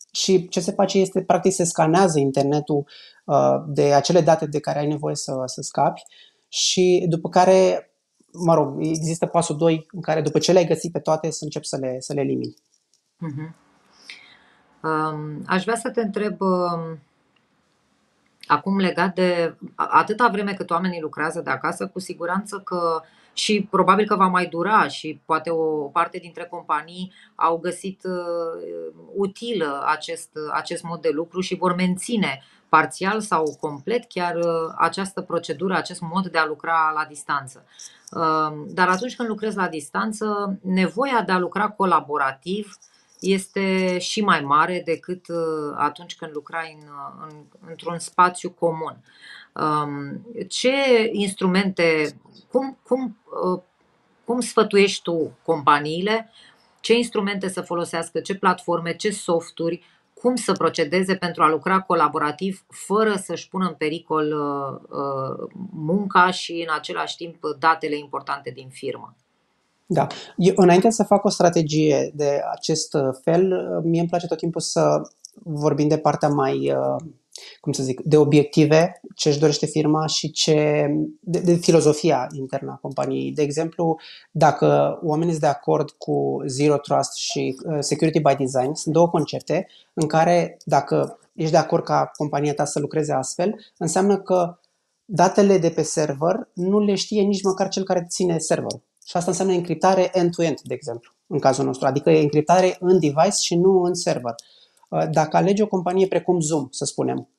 Speaker 2: și ce se face este, practic, se scanează internetul uh, de acele date de care ai nevoie să, să scapi și după care, mă rog, există pasul doi în care după ce le-ai găsit pe toate să începi să le, să le elimini.
Speaker 1: Uh-huh. Um, aș vrea să te întreb um, acum legat de atâta vreme cât oamenii lucrează de acasă, cu siguranță că și probabil că va mai dura și poate o parte dintre companii au găsit uh, utilă acest, acest mod de lucru și vor menține parțial sau complet chiar uh, această procedură, acest mod de a lucra la distanță. Uh, dar atunci când lucrezi la distanță, nevoia de a lucra colaborativ este și mai mare decât atunci când lucrai în, în, într-un spațiu comun. Ce instrumente, cum, cum, cum sfătuiești tu companiile, ce instrumente să folosească, ce platforme, ce softuri, cum să procedeze pentru a lucra colaborativ fără să-și pună în pericol munca și în același timp datele importante din firmă?
Speaker 2: Da. Eu, înainte să fac o strategie de acest fel, mie îmi place tot timpul să vorbim de partea mai, cum să zic, de obiective, ce își dorește firma și ce, de, de filozofia internă a companiei. De exemplu, dacă oamenii sunt de acord cu Zero Trust și Security by Design, sunt două concepte în care dacă ești de acord ca compania ta să lucreze astfel, înseamnă că datele de pe server nu le știe nici măcar cel care ține serverul. Și asta înseamnă încriptare end-to-end, de exemplu, în cazul nostru. Adică e încriptare în device și nu în server. Dacă alegi o companie precum Zoom, să spunem,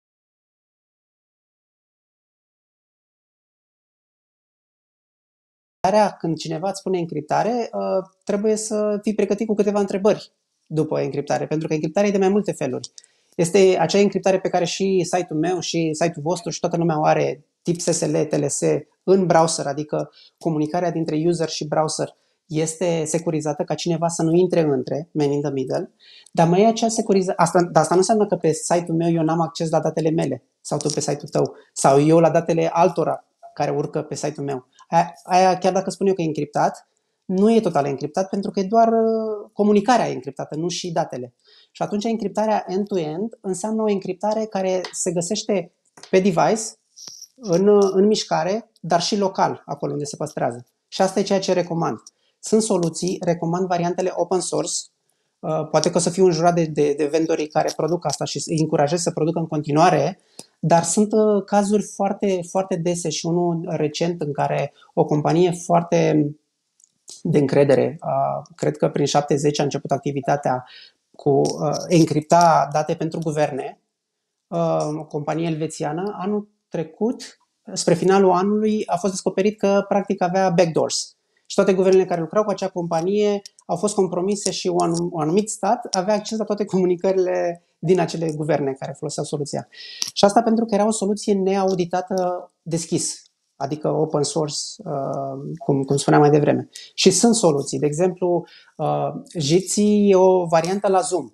Speaker 2: când cineva îți spune încriptare, trebuie să fii pregătit cu câteva întrebări după încriptare, pentru că încriptarea e de mai multe feluri. Este acea încriptare pe care și site-ul meu și site-ul vostru și toată lumea o are, tip S S L, T L S, în browser, adică comunicarea dintre user și browser este securizată ca cineva să nu intre între, man in the middle, dar mai e acea securizare. Asta, dar asta nu înseamnă că pe site-ul meu eu n-am acces la datele mele sau tu pe site-ul tău sau eu la datele altora care urcă pe site-ul meu. Aia, aia chiar dacă spun eu că e încriptat, nu e total încriptat pentru că e doar uh, comunicarea e încriptată, nu și datele. Și atunci încriptarea end-to-end înseamnă o încriptare care se găsește pe device, în, în mișcare, dar și local, acolo unde se păstrează. Și asta e ceea ce recomand. Sunt soluții, recomand variantele open source, uh, poate că o să fiu înjurat de, de, de vendorii care produc asta și îi încurajez să producă în continuare, dar sunt uh, cazuri foarte, foarte dese și unul recent în care o companie foarte de încredere, uh, cred că prin șaptezeci a început activitatea cu uh, encripta date pentru guverne, uh, o companie elvețiană, anul trecut, spre finalul anului, a fost descoperit că practic avea backdoors. Și toate guvernele care lucrau cu acea companie au fost compromise și un, anum, un anumit stat avea acces la toate comunicările din acele guverne care foloseau soluția. Și asta pentru că era o soluție neauditată deschis, adică open source, uh, cum, cum spuneam mai devreme. Și sunt soluții. De exemplu, uh, Jitsi e o variantă la Zoom.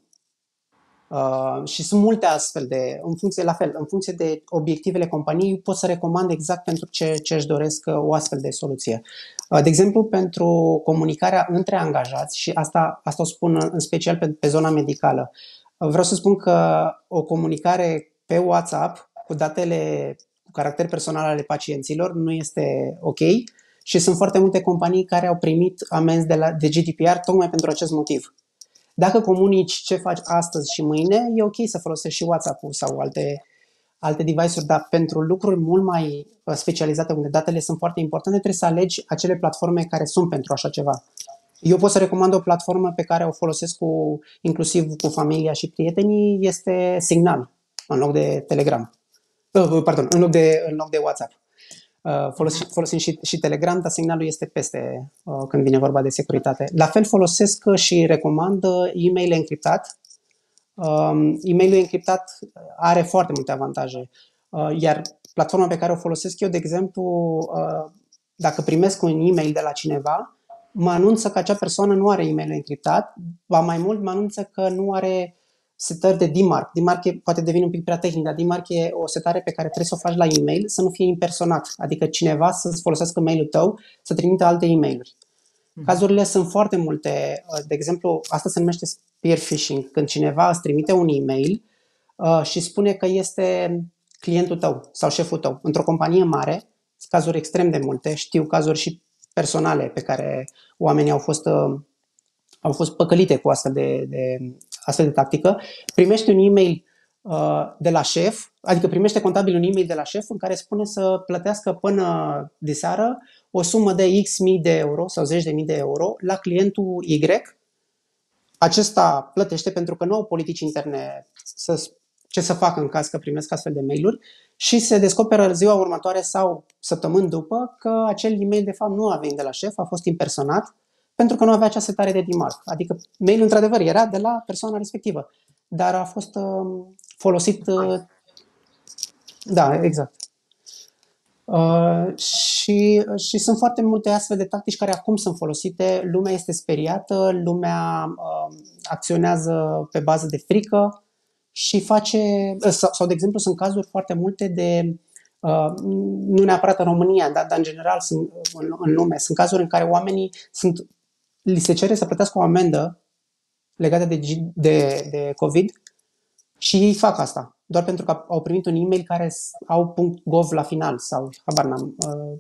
Speaker 2: Uh, și sunt multe astfel de, în funcție, la fel, în funcție de obiectivele companiei, pot să recomand exact pentru ce, ce își doresc o astfel de soluție. Uh, de exemplu, pentru comunicarea între angajați, și asta, asta o spun în special pe, pe zona medicală, uh, vreau să spun că o comunicare pe WhatsApp cu datele cu caracter personal ale pacienților nu este ok și sunt foarte multe companii care au primit amenzi de, la, de G D P R tocmai pentru acest motiv. Dacă comunici ce faci astăzi și mâine, e ok să folosești și WhatsApp-ul sau alte, alte device-uri, dar pentru lucruri mult mai specializate, unde datele sunt foarte importante, trebuie să alegi acele platforme care sunt pentru așa ceva. Eu pot să recomand o platformă pe care o folosesc cu, inclusiv cu familia și prietenii, este Signal, în loc de Telegram. Uh, pardon, în loc de, în loc de WhatsApp. Uh, folosim, folosim și, și Telegram, dar Signalul este peste uh, când vine vorba de securitate. La fel folosesc și recomand e-mail încriptat. Uh, e-mailul încriptat are foarte multe avantaje, uh, iar platforma pe care o folosesc eu, de exemplu, uh, dacă primesc un e-mail de la cineva, mă anunță că acea persoană nu are e-mail încriptat, ba mai mult mă anunță că nu are setări de D M A R C. D M A R C e, poate devine un pic prea tehnic, dar D M A R C e o setare pe care trebuie să o faci la e-mail, să nu fie impersonat, adică cineva să-ți folosească mail-ul tău, să trimită alte e-mail-uri. Cazurile sunt foarte multe. De exemplu, asta se numește spear phishing, când cineva îți trimite un e-mail uh, și spune că este clientul tău sau șeful tău. Într-o companie mare, sunt cazuri extrem de multe, știu cazuri și personale pe care oamenii au fost, uh, au fost păcălite cu astfel de, de, astfel de tactică. Primești un e-mail uh, de la șef, adică primește contabil un e-mail de la șef în care spune să plătească până de seară o sumă de X mii de euro sau zeci de mii de euro la clientul Y. Acesta plătește pentru că nu au politici interne să, ce să facă în caz că primesc astfel de mail-uri și se descoperă ziua următoare sau săptămâni după că acel e-mail de fapt nu a venit de la șef, a fost impersonat pentru că nu avea acea setare de demarc. Adică mail într-adevăr era de la persoana respectivă, dar a fost uh, folosit... Uh, da, exact. Uh, și, și sunt foarte multe astfel de tactici care acum sunt folosite, lumea este speriată, lumea uh, acționează pe bază de frică și face, sau, sau de exemplu sunt cazuri foarte multe de, uh, nu neapărat în România, dar, dar în general sunt, în, în lume, sunt cazuri în care oamenii sunt, li se cere să plătească o amendă legată de, de, de COVID și ei fac asta. Doar pentru că au primit un e-mail care au .gov la final sau habar n-am.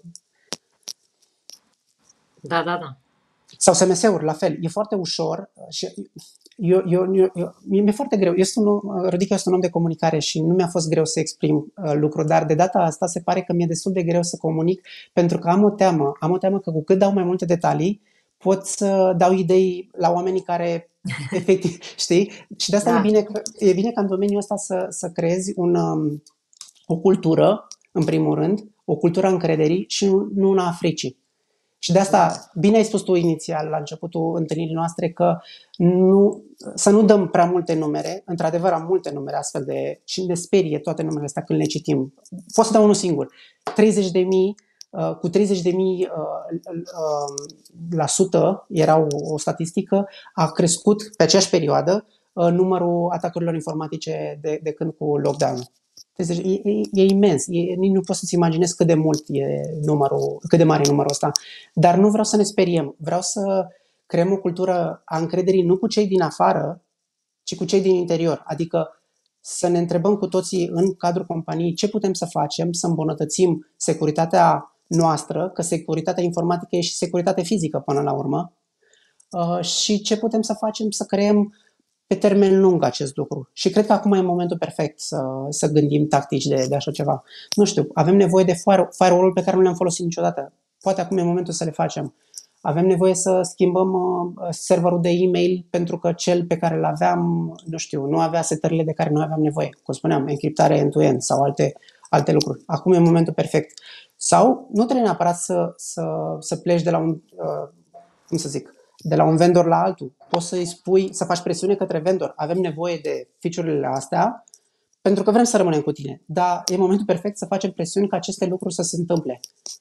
Speaker 1: Da, da, da.
Speaker 2: Sau S M S-uri, la fel. E foarte ușor și eu, eu, eu, eu, mi-e foarte greu. Eu sunt un, Rodica este un om de comunicare și nu mi-a fost greu să exprim uh, lucruri, dar de data asta se pare că mi-e destul de greu să comunic pentru că am o teamă. Am o teamă că cu cât dau mai multe detalii, pot să dau idei la oamenii care efectiv, știi? Și de asta da. e, bine, e bine ca în domeniul ăsta să, să creezi un, um, o cultură, în primul rând, o cultură a încrederii și nu, nu una a fricii. Și de asta, bine ai spus tu inițial, la începutul întâlnirii noastre, că nu, să nu dăm prea multe numere. Într-adevăr, am multe numere astfel de... și ne sperie toate numerele astea când le citim. Pot să dau unul singur. treizeci de mii, uh, cu treizeci de mii uh, uh, la sută, era o, o statistică, a crescut pe aceeași perioadă uh, numărul atacurilor informatice de, de când cu lockdown-ul. Deci, e, e, e imens, e, nici nu poți să-ți imaginezi cât de mult e numărul, cât de mare e numărul ăsta. Dar nu vreau să ne speriem, vreau să creăm o cultură a încrederii nu cu cei din afară, ci cu cei din interior. Adică să ne întrebăm cu toții în cadrul companiei ce putem să facem, să îmbunătățim securitatea noastră, că securitatea informatică e și securitate fizică până la urmă, și ce putem să facem să creăm pe termen lung acest lucru. Și cred că acum e momentul perfect să, să gândim tactici de, de așa ceva. Nu știu, avem nevoie de firewall-ul pe care nu le-am folosit niciodată. Poate acum e momentul să le facem. Avem nevoie să schimbăm uh, serverul de e-mail pentru că cel pe care îl aveam, nu știu, nu avea setările de care noi aveam nevoie. Cum spuneam, encriptare end-to-end sau alte, alte lucruri. Acum e momentul perfect. Sau nu trebuie neapărat să, să, să pleci de la un, uh, cum să zic, de la un vendor la altul. Poți să-i spui, să faci presiune către vendor. Avem nevoie de feature-urile astea pentru că vrem să rămânem cu tine. Dar e momentul perfect să facem presiuni ca aceste lucruri să se întâmple.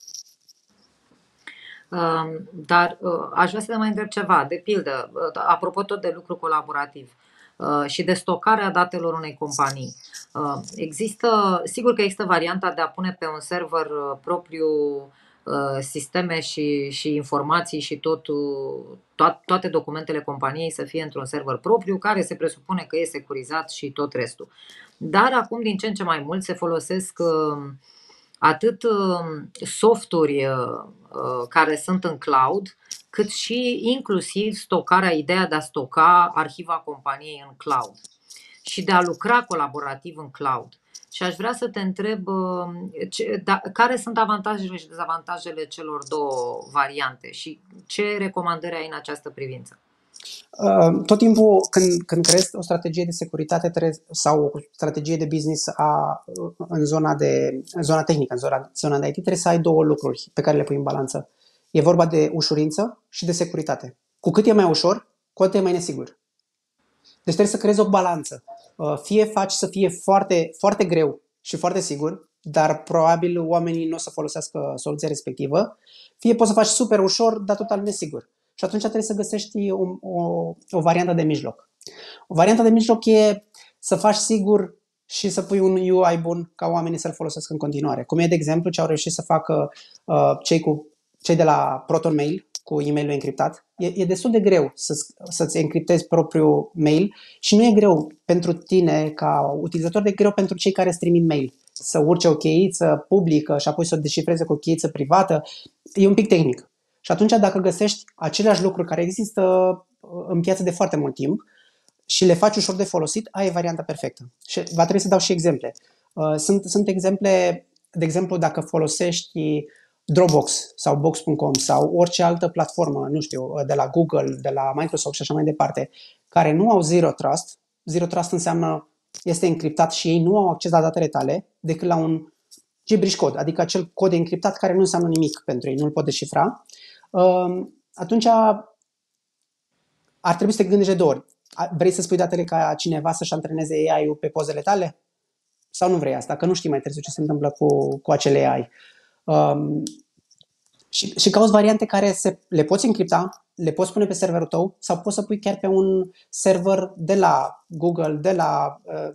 Speaker 1: Dar aș vrea să te mai întreb ceva. De pildă, apropo tot de lucru colaborativ și de stocarea datelor unei companii. Există, sigur că există varianta de a pune pe un server propriu sisteme și, și informații și totul, to- toate documentele companiei să fie într-un server propriu care se presupune că e securizat și tot restul. Dar acum din ce în ce mai mult se folosesc atât softuri care sunt în cloud, cât și inclusiv stocarea, ideea de a stoca arhiva companiei în cloud și de a lucra colaborativ în cloud. Și aș vrea să te întreb ce, da, care sunt avantajele și dezavantajele celor două variante și ce recomandări ai în această privință?
Speaker 2: Tot timpul când, când creezi o strategie de securitate sau o strategie de business a, în, zona de, în zona tehnică, în zona, zona de I T, trebuie să ai două lucruri pe care le pui în balanță. E vorba de ușurință și de securitate. Cu cât e mai ușor, cu atât e mai nesigur. Deci trebuie să creezi o balanță. Fie faci să fie foarte, foarte greu și foarte sigur, dar probabil oamenii nu o să folosească soluția respectivă, fie poți să faci super ușor, dar total nesigur. Și atunci trebuie să găsești o, o, o variantă de mijloc. O variantă de mijloc e să faci sigur și să pui un U I bun ca oamenii să-l folosească în continuare. Cum e, de exemplu, ce au reușit să facă uh, cei, cu, cei de la Proton Mail, cu e-mailul încriptat. E, e destul de greu să, să-ți încriptezi propriul mail și nu e greu pentru tine ca utilizator, de greu pentru cei care îți trimit mail. Să urce o cheiță publică și apoi să o descifreze cu o cheiță privată. E un pic tehnic. Și atunci dacă găsești aceleași lucruri care există în piață de foarte mult timp și le faci ușor de folosit, ai varianta perfectă. Și va trebui să dau și exemple. Sunt, sunt exemple, de exemplu, dacă folosești Dropbox sau Box punct com sau orice altă platformă, nu știu, de la Google, de la Microsoft și așa mai departe, care nu au Zero Trust. Zero Trust înseamnă este încriptat și ei nu au acces la datele tale decât la un gibberish code, adică acel cod încriptat care nu înseamnă nimic pentru ei, nu îl pot deșifra. Atunci ar trebui să te gândești de două ori. Vrei să spui datele ca cineva să-și antreneze A I-ul pe pozele tale? Sau nu vrei asta? Că nu știi mai târziu ce se întâmplă cu, cu acele A I. Um, și, și cauți variante care se, le poți încripta, le poți pune pe serverul tău sau poți să pui chiar pe un server de la Google, de la uh,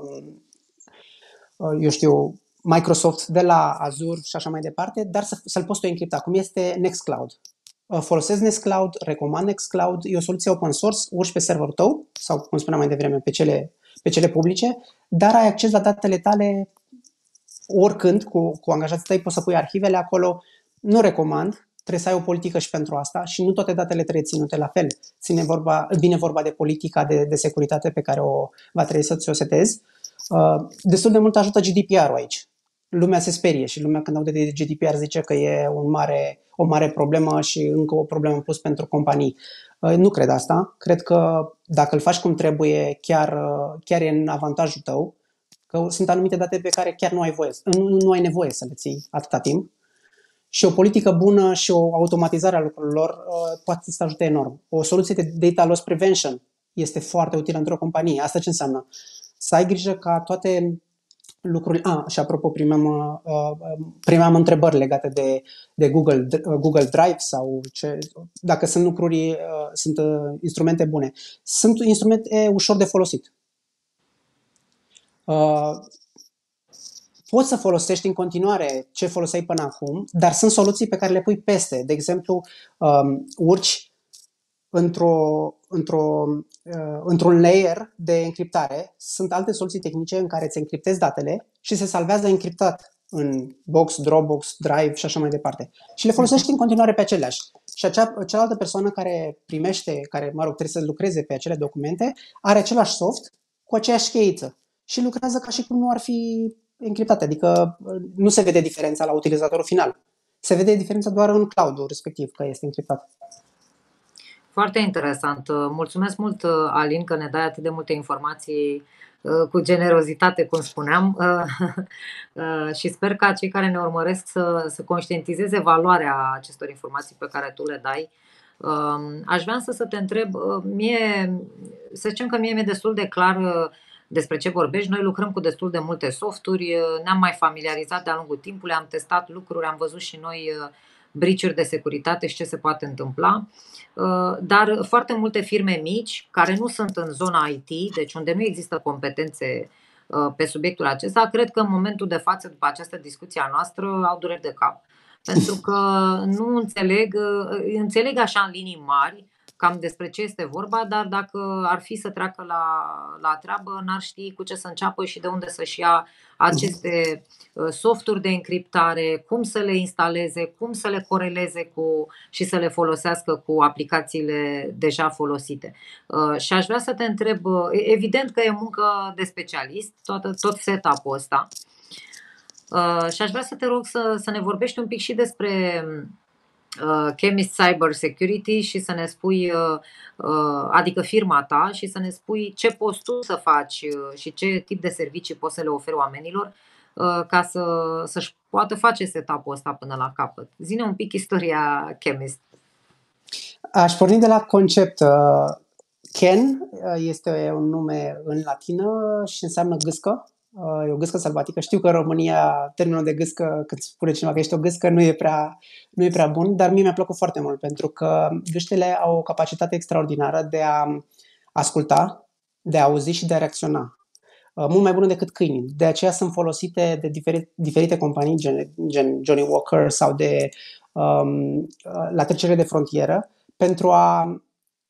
Speaker 2: uh, eu știu, Microsoft, de la Azure și așa mai departe, dar să, să-l poți tu încripta, cum este Nextcloud. Uh, folosesc Nextcloud, recomand Nextcloud, e o soluție open source, urci pe serverul tău sau, cum spuneam mai devreme, pe cele, pe cele publice, dar ai acces la datele tale oricând, cu, cu angajații tăi, poți să pui arhivele acolo. Nu recomand, trebuie să ai o politică și pentru asta și nu toate datele trebuie ținute la fel. Ține vorba, vine vorba de politica de, de securitate pe care o va trebui să ți-o setezi. Uh, destul de mult ajută G D P R-ul aici. Lumea se sperie și lumea când aude de G D P R zice că e un mare, o mare problemă și încă o problemă în plus pentru companii. Uh, nu cred asta. Cred că dacă îl faci cum trebuie, chiar, uh, chiar e în avantajul tău. Că sunt anumite date pe care chiar nu ai voie, nu, nu ai nevoie să le ții atâta timp. Și o politică bună și o automatizare a lucrurilor uh, poate să te ajute enorm. O soluție de data loss prevention este foarte utilă într-o companie. Asta ce înseamnă? Să ai grijă ca toate lucrurile... Ah, și apropo, primeam, uh, primeam întrebări legate de, de Google, uh, Google Drive sau ce, dacă sunt lucruri, uh, sunt uh, instrumente bune. Sunt instrumente ușor de folosit. Uh, poți să folosești în continuare ce foloseai până acum, dar sunt soluții pe care le pui peste. De exemplu, um, urci într-o, într-o, uh, într-un layer de încriptare. Sunt alte soluții tehnice în care îți încriptezi datele și se salvează încriptat în Box, Dropbox, Drive și așa mai departe. Și le folosești în continuare pe aceleași. Și acea, cealaltă persoană care primește, care, mă rog, trebuie să lucreze pe acele documente, are același soft cu aceeași cheiță. Și lucrează ca și cum nu ar fi încriptate, adică nu se vede diferența la utilizatorul final. Se vede diferența doar în cloud-ul respectiv, că este încriptat.
Speaker 1: Foarte interesant. Mulțumesc mult, Alin, că ne dai atât de multe informații cu generozitate, cum spuneam, și sper ca cei care ne urmăresc să, să conștientizeze valoarea acestor informații pe care tu le dai. Aș vrea să, să te întreb, mie, să zicem că mie mi-e destul de clar despre ce vorbești. Noi lucrăm cu destul de multe softuri, ne-am mai familiarizat de-a lungul timpului, am testat lucruri, am văzut și noi breach-uri de securitate și ce se poate întâmpla. Dar foarte multe firme mici, care nu sunt în zona I T, deci unde nu există competențe pe subiectul acesta, cred că în momentul de față, după această discuție a noastră, au dureri de cap. Pentru că nu înțeleg, înțeleg așa în linii mari cam despre ce este vorba, dar dacă ar fi să treacă la, la treabă, n-ar ști cu ce să înceapă și de unde să-și ia aceste softuri de încriptare, cum să le instaleze, cum să le coreleze cu și să le folosească cu aplicațiile deja folosite. Și aș vrea să te întreb, evident că e muncă de specialist, tot, tot setup-ul ăsta. Și aș vrea să te rog să, să ne vorbești un pic și despre Chemist Cyber Security și să ne spui, adică firma ta, și să ne spui ce poți tu să faci și ce tip de servicii poți să le oferi oamenilor ca să, să-și poată face setup-ul ăsta până la capăt. Zi-ne un pic istoria Chemist.
Speaker 2: Aș porni de la concept. Chen este un nume în latină și înseamnă gâscă. E o gâscă sălbatică. Știu că în România termenul de gâscă, când spune cineva că ești o gâscă, nu e prea, nu e prea bun, dar mie mi-a plăcut foarte mult pentru că gâștele au o capacitate extraordinară de a asculta, de a auzi și de a reacționa. Mult mai bună decât câinii. De aceea sunt folosite de diferite, diferite companii, gen, gen Johnny Walker sau de um, la trecere de frontieră pentru a,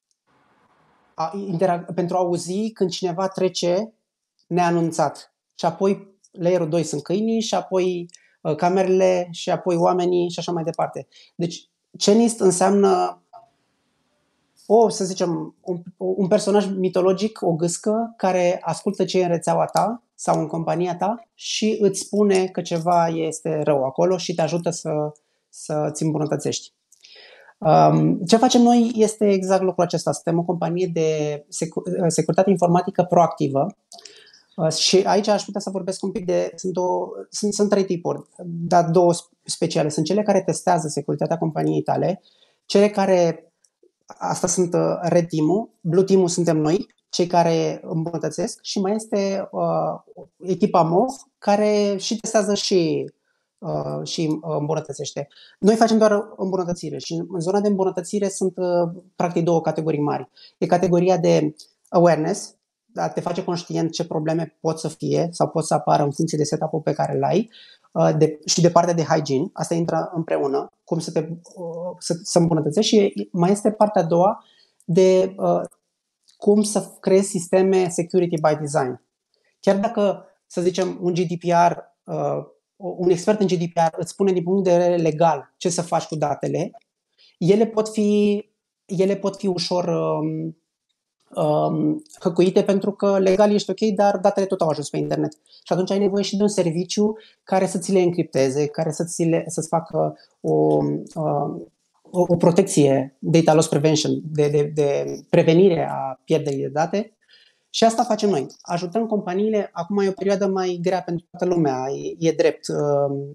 Speaker 2: a interag- pentru a auzi când cineva trece neanunțat. Și apoi layerul doi sunt câinii și apoi uh, camerele și apoi oamenii și așa mai departe. Deci Cenist înseamnă o, să zicem, un, un personaj mitologic, o gâscă, care ascultă ce e în rețeaua ta sau în compania ta și îți spune că ceva este rău acolo și te ajută să, să ți îmbunătățești. Um, ce facem noi este exact lucrul acesta. Suntem o companie de secu- securitate informatică proactivă uh, și aici aș putea să vorbesc un pic de... Sunt, două, sunt, sunt trei tipuri, dar două speciale. Sunt cele care testează securitatea companiei tale, cele care... Asta sunt uh, Red Team-ul, Blue Team-ul suntem noi, cei care îmbunătățesc și mai este uh, echipa M O V care și testează și, uh, și îmbunătățește. Noi facem doar îmbunătățire și în zona de îmbunătățire sunt uh, practic două categorii mari. E categoria de awareness, da, te face conștient ce probleme pot să fie sau pot să apară în funcție de setup-ul pe care îl ai. De, și de partea de hygiene, asta intră împreună, cum să te să, să îmbunătățești și mai este partea a doua de uh, cum să creezi sisteme security by design. Chiar dacă, să zicem, un G D P R, uh, un expert în G D P R îți spune din punct de vedere legal ce să faci cu datele, ele pot fi, ele pot fi ușor um, um, hăcuite pentru că legal ești ok, dar datele tot au ajuns pe internet. Și atunci ai nevoie și de un serviciu care să ți le încripteze, care să ți le, să-ți facă o, uh, o, o protecție, data loss prevention, de, de, de prevenire a pierderii de date. Și asta facem noi. Ajutăm companiile, acum e o perioadă mai grea pentru toată lumea, e, e drept. Uh,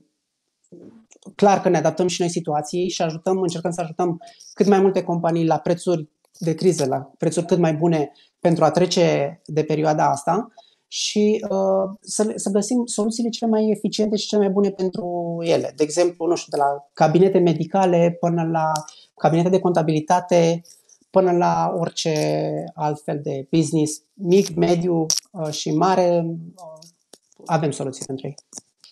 Speaker 2: clar că ne adaptăm și noi situației și ajutăm, încercăm să ajutăm cât mai multe companii la prețuri de criză, la prețuri cât mai bune pentru a trece de perioada asta și uh, să, să găsim soluțiile cele mai eficiente și cele mai bune pentru ele. De exemplu, nu știu, de la cabinete medicale până la cabinete de contabilitate, până la orice altfel de business, mic, mediu uh, și mare, uh, avem soluții pentru ei.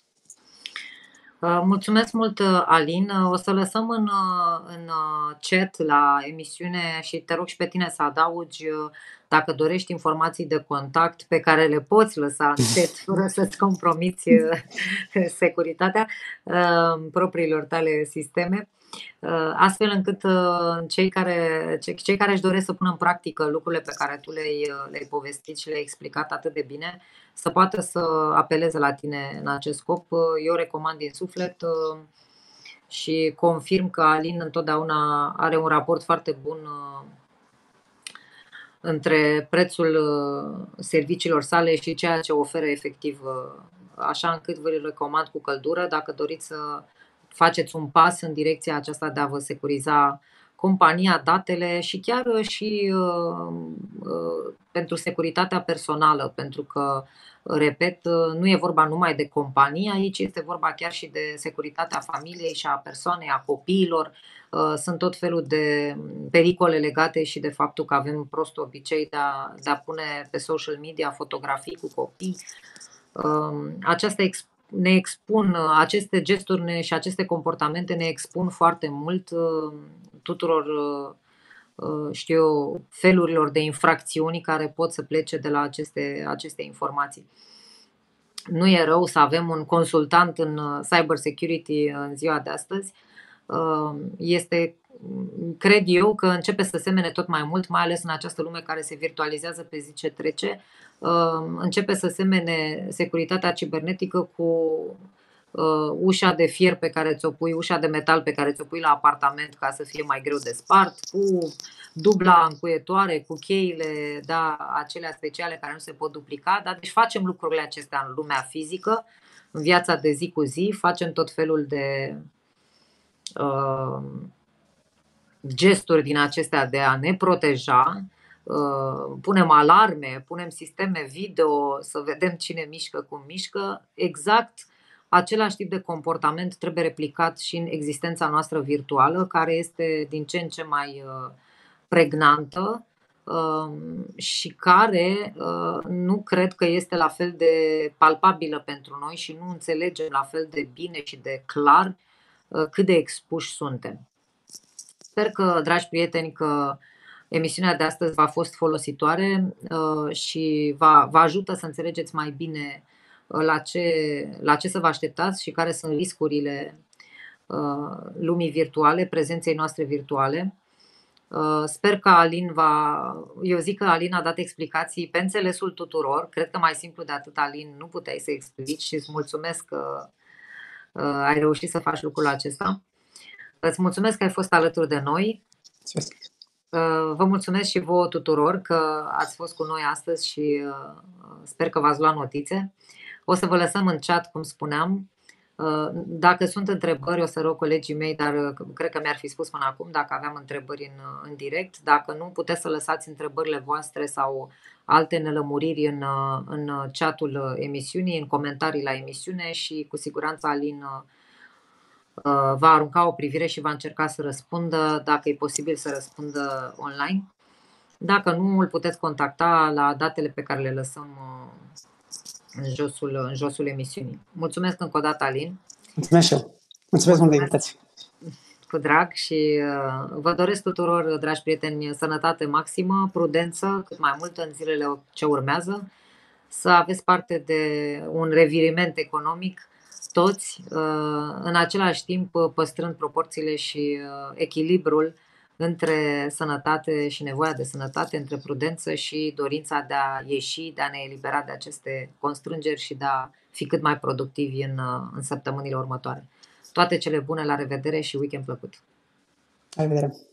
Speaker 1: Mulțumesc mult, Alin. O să lăsăm în, în chat la emisiune și te rog și pe tine să adaugi, dacă dorești, informații de contact pe care le poți lăsa în chat fără să-ți compromiți securitatea propriilor tale sisteme, astfel încât cei care, cei care își doresc să pună în practică lucrurile pe care tu le-ai, le-ai povestit și le-ai explicat atât de bine să poată să apeleze la tine în acest scop. Eu recomand din suflet și confirm că Alin întotdeauna are un raport foarte bun între prețul serviciilor sale și ceea ce oferă efectiv, așa încât vă recomand cu căldură dacă doriți să faceți un pas în direcția aceasta de a vă securiza compania, datele și chiar și uh, uh, pentru securitatea personală, pentru că, repet, nu e vorba numai de companie, aici este vorba chiar și de securitatea familiei și a persoanei, a copiilor. Uh, sunt tot felul de pericole legate și de faptul că avem prost obicei de a, de a pune pe social media fotografii cu copii. Uh, această exp- ne expun, aceste gesturi ne, și aceste comportamente ne expun foarte mult uh, tuturor, uh, știu eu, felurilor de infracțiuni care pot să plece de la aceste, aceste informații. Nu e rău să avem un consultant în cyber security în ziua de astăzi. Uh, este, cred eu, că începe să semene tot mai mult, mai ales în această lume care se virtualizează pe zi ce trece. Începe să semene securitatea cibernetică cu ușa de fier pe care ți-o pui, ușa de metal pe care ți-o pui la apartament ca să fie mai greu de spart, cu dubla încuietoare, cu cheile, da, acelea speciale care nu se pot duplica. Da? Deci facem lucrurile acestea în lumea fizică, în viața de zi cu zi, facem tot felul de uh, gesturi din acestea de a ne proteja. Punem alarme, punem sisteme video să vedem cine mișcă, cum mișcă. Exact același tip de comportament trebuie replicat și în existența noastră virtuală, care este din ce în ce mai pregnantă și care nu cred că este la fel de palpabilă pentru noi și nu înțelegem la fel de bine și de clar cât de expuși suntem. Sper că, dragi prieteni, că emisiunea de astăzi v-a fost folositoare și vă ajută să înțelegeți mai bine la ce, la ce să vă așteptați și care sunt riscurile lumii virtuale, prezenței noastre virtuale. Sper că Alin va... Eu zic că Alin a dat explicații pe înțelesul tuturor. Cred că mai simplu de atât, Alin, nu puteai să explici și îți mulțumesc că ai reușit să faci lucrul acesta. Îți mulțumesc că ai fost alături de noi. Vă mulțumesc și vouă tuturor că ați fost cu noi astăzi și sper că v-ați luat notițe. O să vă lăsăm în chat, cum spuneam. Dacă sunt întrebări, o să rog colegii mei, dar cred că mi-ar fi spus până acum dacă aveam întrebări în, în direct. Dacă nu, puteți să lăsați întrebările voastre sau alte nelămuriri în, în chatul emisiunii, în comentarii la emisiune și cu siguranță Alin va arunca o privire și va încerca să răspundă, dacă e posibil să răspundă online. Dacă nu, îl puteți contacta la datele pe care le lăsăm în josul, în josul emisiunii. Mulțumesc încă o dată, Alin.
Speaker 2: Mulțumesc și eu. Mulțumesc mult de invitație.
Speaker 1: Cu drag și uh, vă doresc tuturor, dragi prieteni, sănătate maximă, prudență, cât mai mult în zilele ce urmează, să aveți parte de un reviriment economic, toți, uh, în același timp păstrând proporțiile și uh, echilibrul între sănătate și nevoia de sănătate, între prudență și dorința de a ieși, de a ne elibera de aceste constrângeri și de a fi cât mai productivi în, în săptămânile următoare. Toate cele bune, la revedere și weekend plăcut!
Speaker 2: La revedere!